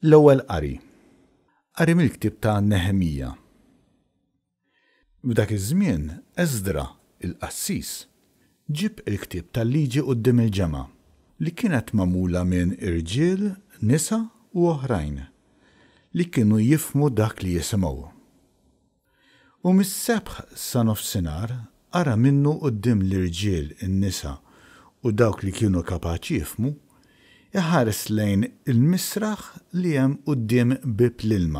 L-ewwel qari. Qari mill-ktieb ta' Neħemija. F'dak iż-żmien Eżdra il-qassis ġib il-ktieb tal-liġi quddiem il-ġemgħa li kienet magħmula minn irġiel, nisa u oħrajn li kienu jifhmu dak li jisimgħu. U mis-sebħ sa nofsinhar ara minnu quddiem l-irġiel, in-nisa u dawk li kienu kapaċi jifhmu iħares lejn il-misraħ li hemm quddiem bib l-ilma.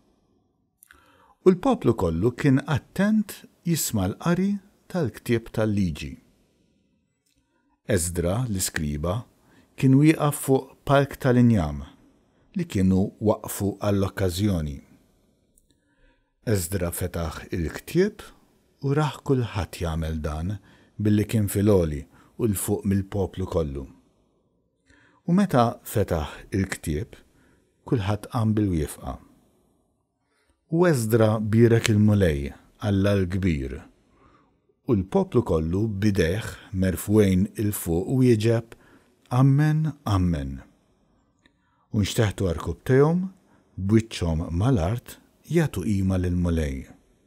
U l-poplu kollu kien attent jisma' l-qari tal-ktieb tal-liġi. Eżdra l-iskriba kien wieqaf fuq palk tal-injam li kienu waqfu għall-okkażjoni. Eżdra fetaħ il-ktieb u raħ kulħadd jagħmel dan billi kien filgħoli u l-fuq mill-poplu kollu. U meta fetaħ il-ktieb, kulħadd qam bil-wieqfa. U Eżdra bierek il-mulej Alla l-kbir u l-poplu kollu bideħ merfwejn il-fuq u jieġeb Amen, Amen. U nxteħtu arkubtejhom b'wiċċhom mal-art jagħtu qima lill-mulej.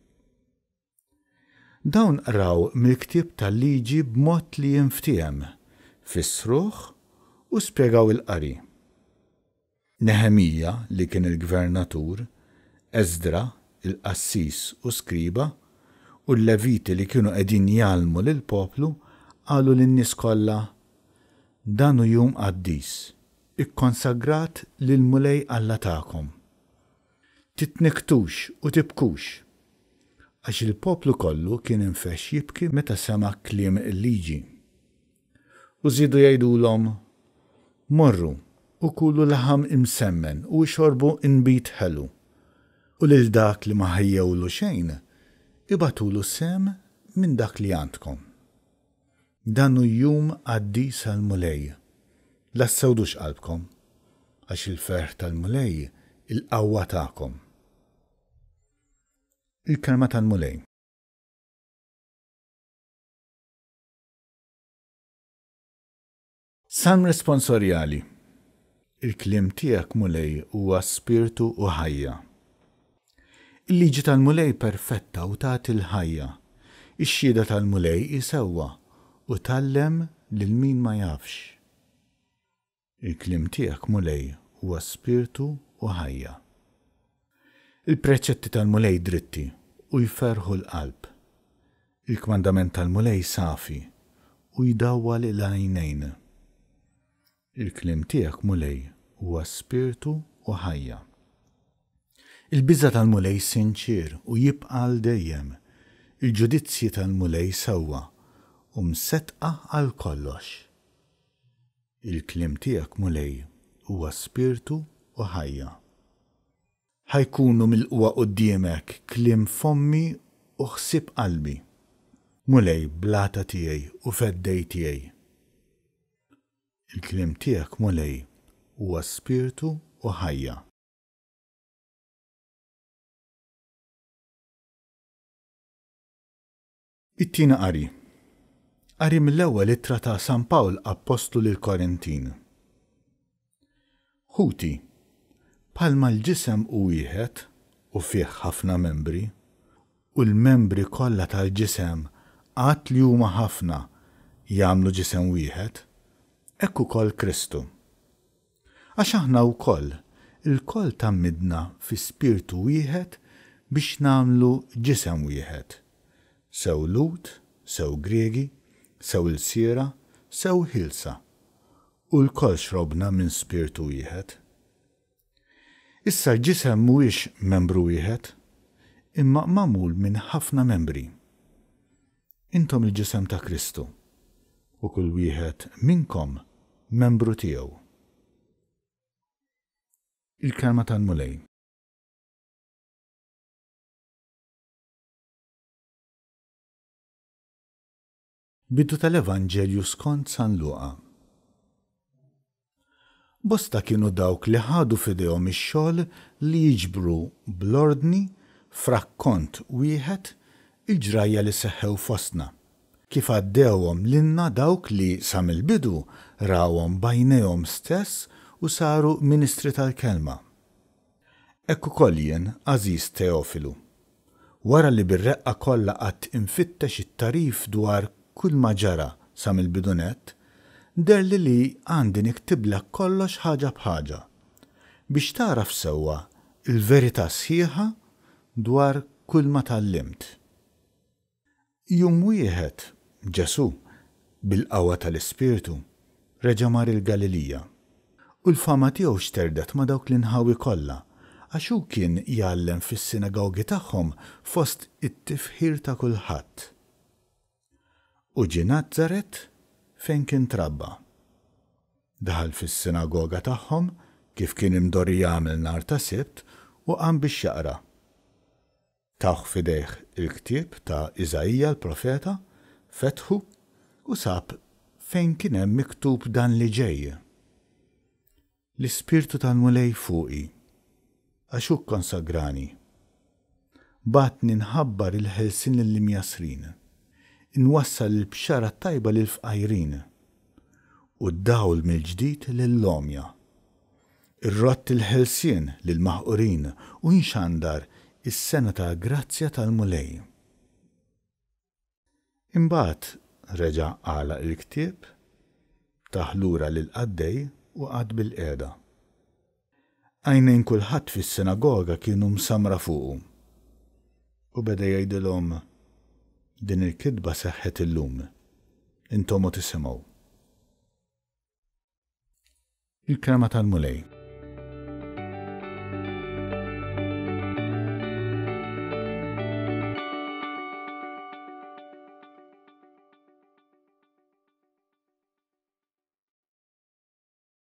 Dawn raw mill-ktieb tal-liġi b'mod li jinftiehem fis-sruħ u spjegaw il-qari. Neħemija li kien il-gvernatur, Eżdra il-qassis u skriba u l-leviti li kienu qegħdin jgħallmu lill-poplu qalu lin-nies kollha dan hu jum qaddis, ikkonsagrat lill-mulej Alla tagħkom. Titniktux u tibkux għax il-poplu kollu kien infexx jibki meta sema' kliem il-liġi. U żiedu jgħidulhom morru u kulu laħam imsemmen u xorbu inbit ħelu u lil dak li ma ħejjewlu xejn ibatulu sem minn dak li għandkom. Dan hu jum qaddis għall-mulej. Lassawdux qalbkom għax il-ferħ tal-mulej il-qawwa tagħkom. Il-kelma tal-mulej. Salm responsorjali. Il-kliem tiegħek mulej huwa spiritu u ħajja. Il-liġi tal-mulej perfetta u tagħti l-ħajja. Ix-xhieda tal-mulej isewwa u tallem lil min ma jafx. Il-kliem tiegħek mulej huwa spiritu u ħajja. Il-preċetti tal-mulej dritti u jferħu l-qalb. Il-kmandament tal-mulej safi u jdawwal il-għajnejn. Il-kliem tiegħek mulej huwa spiritu u ħajja. Il-biża tal-mulej sinċir u jibqa' għal dejjem. Il-ġudizzji tal-mulej sewwa u msettqa għal kollox. Il-kliem tiegħek mulej huwa spiritu u ħajja. Ħajkunu mill-qwa quddiemek kliem fommi u ħsieb qalbi. Mulej blata tiegħi u feddej tiegħi. Il-kliem tiegħek mulej huwa spiritu u ħajja. It-tieni qari. Qari mill-ewwel ittra ta' San Pawl Apostlu lil-Korintin. Ħuti, bħalma l-ġisem hu wieħed u fih ħafna membri, u l-membri kollha tal-ġisem għad li huma ħafna jagħmlu ġisem wieħed, hekk ukoll Kristu. Għax aħna wkoll il-koll tammidna fi spiritu wieħed biex nagħmlu ġisem wieħed. Sew Lut, sew Griegi, sew il-siera, sew ħilsa. U l-koll xrobna minn spiritu wieħed. Issa l-ġisem mhuwiex membru wieħed, imma magħmul minn ħafna membri. Intom il-ġisem ta' Kristu u kull wieħed minnkom membru tiegħu. Il-kelma tal-mulej. Bidu tal-Evanġelju skont San Luqa. Bosta kienu dawk li ħadu f'idejhom ix-xogħol li jiġbru bl-ordni frakkont wieħed il-ġrajja li seħħew fostna. Kif għaddewhom lilna dawk li sa mill-bidu rawhom bajnejhom stess u saru ministri tal-kelma. Ekku kollien, Aziz Teofilu, wara li bir-reqqa kollha qatt infittex it-tarif dwar kull ma ġara sa mill-bidunet, derli li għandi niktiblek kollox ħaġa bħaġa biex taraf sewwa il-verità sħiħa dwar kull ma tallimt. Jum wieħed Ġesu bil-qawwa tal-Ispirtu reġa' mar il-Galilija u l-fama tiegħu xterdet ma' dawk l-inħawi kollha għax hu kien jgħallem fis-sinagogi tagħhom fost it-tifħir ta' kulħadd. U ġie Nażaret fejn kien trabba. Daħal fis-sinagoga tagħhom kif kien imdorri jagħmel nhar ta' Sibt u qam biex jaqra. Tawħ fidejh il-ktieb ta' Iżajija l-profeta, fetħu u sab fejn kien hemm miktub dan li ġej. L-Ispirtu tal-Mulej fuqi, għax hu konsagrani. Batni nħabbar il-ħelsin lill-imjasrin, inwassal il-bxara tajba lill-fqajrin u d-dawl mill-ġdid lill-lomja. Irrott il-ħelsien lill-maħqurin u nxandar is-sena ta' grazzja tal-Mulej. Imbagħad reġa' għalaq il-ktieb, taħlura lil-qaddej u qgħad bil-qiegħda. Għajnejn kulħadd fis-sinagoga kienu msamra fuqu u beda jgħidilhom din il-kidba seħħet illum, intom u tisimgħu. Il-kelma tal-Mulej.